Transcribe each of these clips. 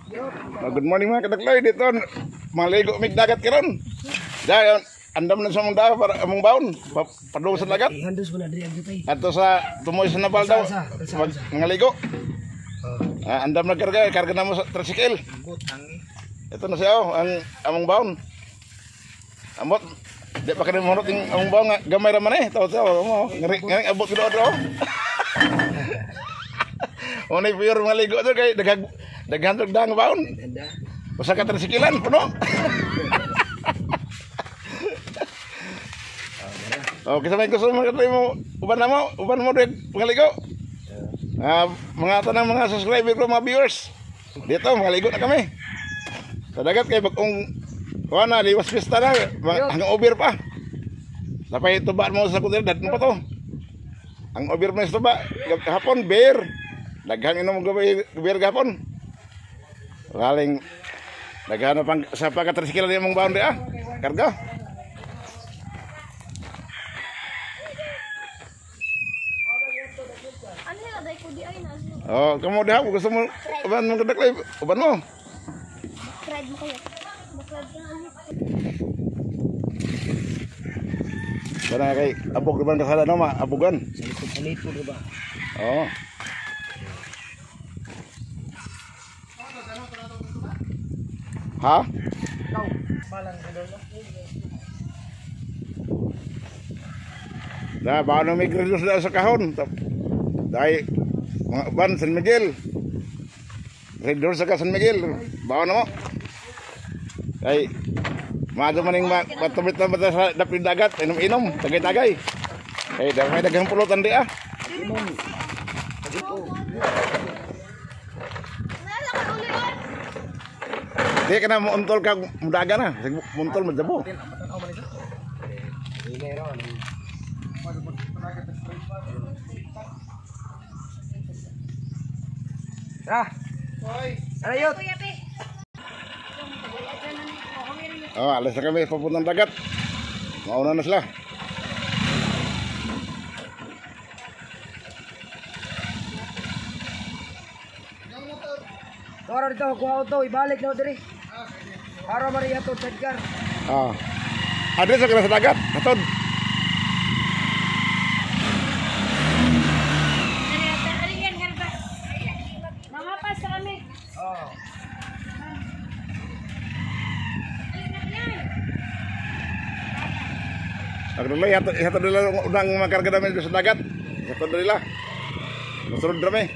Good morning mga kadakloy dito. Maligo mig dagat karon. Dayon andam na sa mong daw para among baon. Padung sa dagat. Handos mo na diri ang jutay. Ato sa tumoy sa nabal daw. Mangaligo. Andam na karga na mo sa tricycle. Ito na siya ang among baon. Amot di pa kanimo hunot ang among baon nga gamay ra man eh. Taw mo ngari abot ko do. Onay pure maligo to kay daghan dang baon. Usa ka tricyclean puno. Okay, sa may gusto mo uban mo rin maligo. Mga tanang mga subscriber ko, mga viewers. Dito, maligo na kami. Sa dagat kay bagong kuana liwas pista na hanggang over pa. Sapay tubaan mo sa kuder dat mo pa to. Ang over mo sa tuba hapon beer. Daghang inom beer gapon. Galing daghan pang sa pagkatrisikil ni mong baon di karga. Oh, kamu dah gusto mo uban mo kadakloy, uban mo. Fried mo kayo. Baklad ka lang. Kana kay abog naman kasala no ma, abogan. Salito di ba? Oh. Ha? Ikaw, balang hello. Na ba na may grilos sa kahon. Dai mga ban San Miguel. Redor sa San Miguel. Bawa na mo. Ay maado maning matumit na mata sa dapit dagat, inom-inom, tagay-tagay. Ay may daghang pulutan di Di ka na muuntol ka mudaga na. Muntol madabo. Ayot. Oh, alas na kami papuntang dagat. Mauna na sila. Toro dito ko auto ibalik na diri. Para Maria to Edgar. Adres sa dagat. Hatod. Mamapas sa kami. Oh. Agdulay hatod nila udang makarga namin sa dagat. Hatod nila. Masurod rame.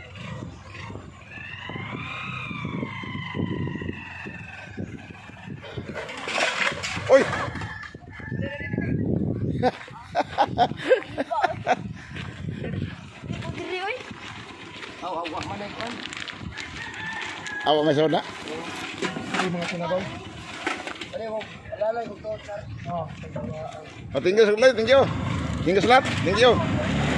Oy. Diri oy. Aw manay kon. Awa may soda. Ay mga tinabaw. Pare mo, alalay ko to. Oh, Thank you, thank you. Thank you, Slat. Thank you.